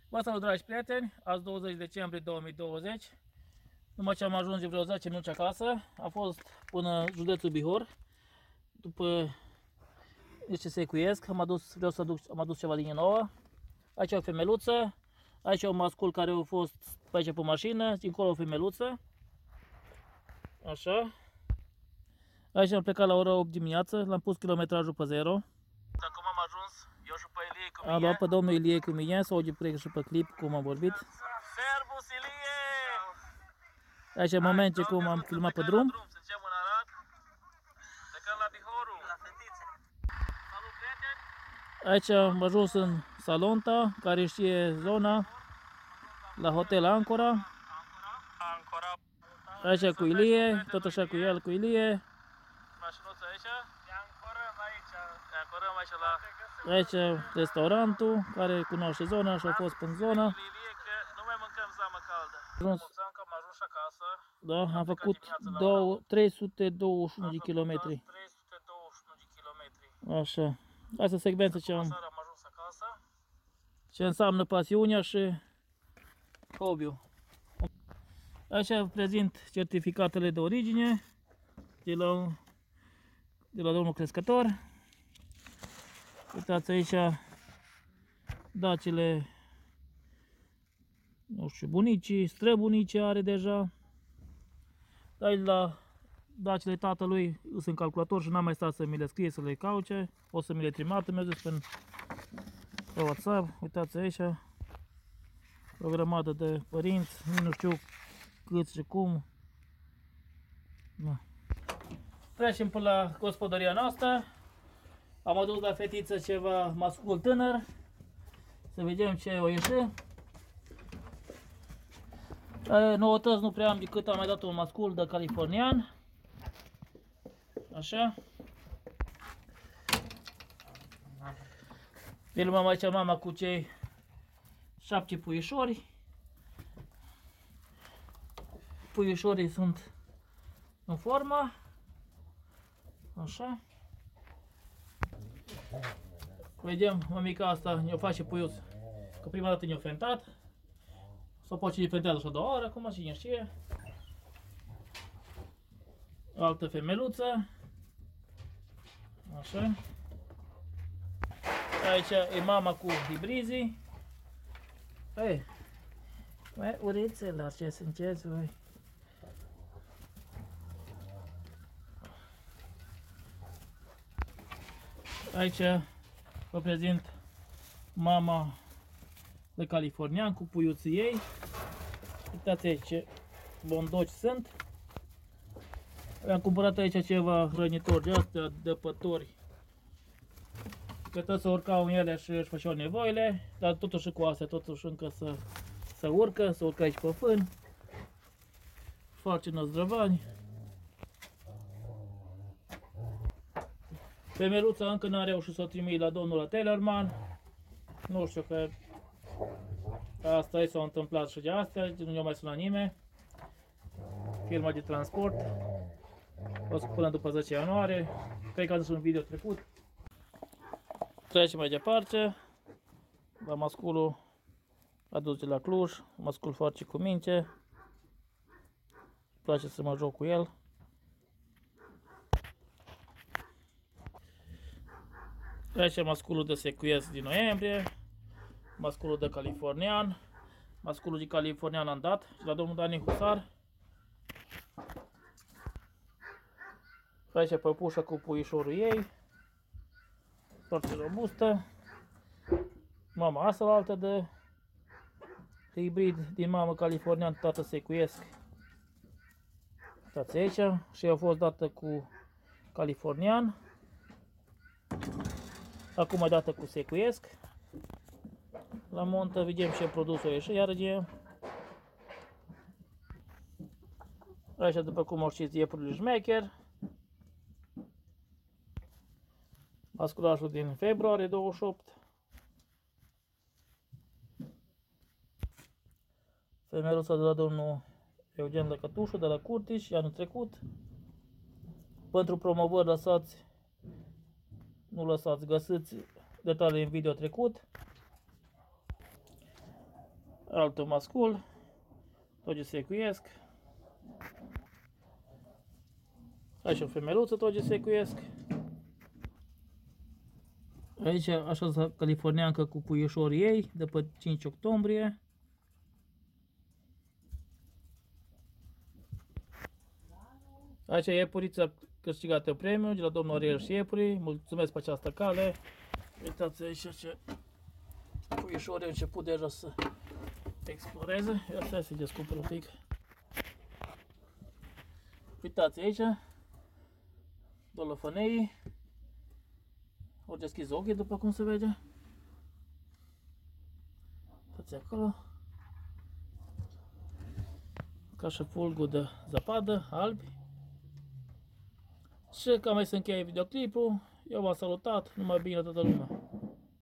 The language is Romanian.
Vă salut, dragi prieteni, azi 20 decembrie 2020. Numai ce am ajuns de vreo 10 minute acasă, a fost până județul Bihor. După ce secuiesc, am adus ceva linie nouă. Aici e o femeluță, aici e un mascul care a fost pe aici pe mașină, dincolo o femeluță. Așa. Aici am plecat la ora 8 dimineață, l-am pus kilometrajul pe 0. Acum am ajuns, eu și pe Ilie cu mine. Am luat pe domnul Ilie cu mine, să o preg și pe clip cum am vorbit. Servus Ilie! Aici e momente cum am filmat pe drum. Suntem în Arad, plecăm la Bihorul, la fetițe. Salut, prieteni! Aici am ajuns în Salonta, care știe zona, la Hotel Ancora. Aici cu Ilie, tot așa cu el, cu Ilie. Mașinuța aici. Ancorăm aici la... Aici restaurantul, care cunoaște zona și a fost în zona. Nu mai mâncăm zamă caldă. Am ajuns acasă. Da, am făcut 321 de kilometri. 321 de kilometri. Așa. Asta e secvența ce am ajuns acasă. Ce înseamnă pasiunea și hobby-ul. Aici prezint certificatele de origine de la domnul crescător. Uitați aici dacile, nu știu, bunicii, străbunicii are deja. Aici la dacile tatălui sunt în calculator și n-am mai stat să mi le scrie, să le cauce. O să mi le trimată, mi-a zis pe WhatsApp. Uitați aici o grămadă de părinți, nu știu cât și cum. Da. Trecem până la gospodăria noastră. Am adus la fetiță ceva mascul tânăr. Să vedem ce o ieși. Noutăți nu prea am, decât am mai dat un mascul de californian. Așa. Filmăm aici mama cu cei 7 puișori. Puișorii sunt în formă. Așa. Vedem, mămica asta ne-o face puiuț, că prima dată ne-o fentat. Sau poate ne fentează și a doua oră, acum cine știe. O altă femeluță. Așa. Aici e mama cu hibrizii. Ei, urițelor, ce sunteți voi? Aici vă prezint mama de californian cu puiuții ei. Uitați aici ce bondoci sunt. Am cumpărat aici ceva hrănitori de astea, dăpători. Că tot să urcau în ele și își făceau nevoile, dar totuși cu astea, totuși încă să urcă, să urcă aici pe fân. Face năzdrăvani. Femeluța încă n-a reușit să o trimit la domnul Tellerman. Nu știu că asta s-a întâmplat și de astea, nu i-a mai sunat nimeni. Firma de transport. O să până după 10 ianuarie. Cred că a zis un video trecut. Trecem mai departe la masculul adus de la Cluj. Mascul foarte cu minte. Îmi place să mă joc cu el. Aici masculul de secuiesc din noiembrie. Masculul de californian. Masculul de californian am dat la domnul Dani Husar. Aici păpușa cu puișorul ei. Foarte robustă. Mama asta la altă de hibrid din mamă californian, tată secuiesc. Uitați aici. Și a fost dată cu californian. Acum e dată cu secuiesc. La montă vedem ce produsul ieși iarăgie. Aici, după cum o știți, iepurile șmecher. Masculașul din februarie 28. Femeluța de la domnul Eugen Lăcătușu de la Curtiș, anul trecut. Pentru promovări nu lăsați, găsiți detalii în video trecut. altul mascul, tot ce secuiesc. Aici o femeluță, tot ce secuiesc. Aici așa californiancă cu puișorii ei, de pe 5 octombrie. Aici e iepurița câștigată premiu de la domnul Ariel și iepuri. Mulțumesc pe această cale. Uitați aici ce puișori au început deja să exploreze. Ia să se descoperă un pic. Uitați aici. Dolofăneii. Au deschis ochii după cum se vede. Uitați acolo. Ca și fulgul de zăpadă, albi. Și cam mai se încheie videoclipul. Eu v-am salutat, numai bine toată lumea.